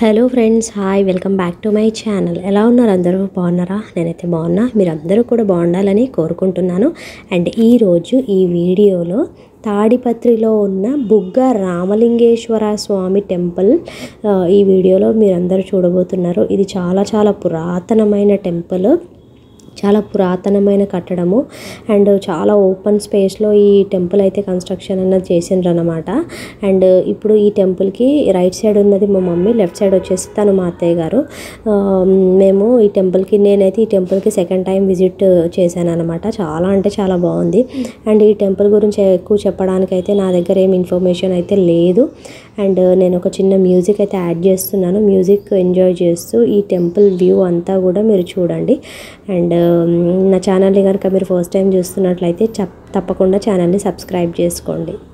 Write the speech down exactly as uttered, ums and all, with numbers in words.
Hello friends, hi, welcome back to my channel. ఎలా ఉన్నారు? అందరూ బాగున్నారా? నేనైతే బాగున్నా. మీరు అందరూ కూడా బాగుండాలని కోరుకుంటున్నాను. అండ్ ఈరోజు ఈ వీడియోలో తాడిపత్రిలో ఉన్న బుగ్గ రామలింగేశ్వర స్వామి టెంపుల్ ఈ వీడియోలో మీరందరూ చూడబోతున్నారు. ఇది చాలా చాలా పురాతనమైన టెంపుల్, చాలా పురాతనమైన కట్టడము. అండ్ చాలా ఓపెన్ స్పేస్లో ఈ టెంపుల్ అయితే కన్స్ట్రక్షన్ అన్నది చేసిండ్రు అనమాట. అండ్ ఇప్పుడు ఈ టెంపుల్కి రైట్ సైడ్ ఉన్నది మా మమ్మీ, లెఫ్ట్ సైడ్ వచ్చేసి తను మా అత్తయ్య గారు. మేము ఈ టెంపుల్కి నేనైతే ఈ టెంపుల్కి సెకండ్ టైం విజిట్ చేశాను అనమాట. చాలా అంటే చాలా బాగుంది. అండ్ ఈ టెంపుల్ గురించి ఎక్కువ చెప్పడానికి అయితే నా దగ్గర ఏం ఇన్ఫర్మేషన్ అయితే లేదు. అండ్ నేను ఒక చిన్న మ్యూజిక్ అయితే యాడ్ చేస్తున్నాను. మ్యూజిక్ ఎంజాయ్ చేస్తూ ఈ టెంపుల్ వ్యూ అంతా కూడా మీరు చూడండి. అండ్ నా ఛానల్ని కనుక మీరు ఫస్ట్ టైం చూస్తున్నట్లయితే తప్పకుండా ఛానల్ని సబ్స్క్రైబ్ చేసుకోండి.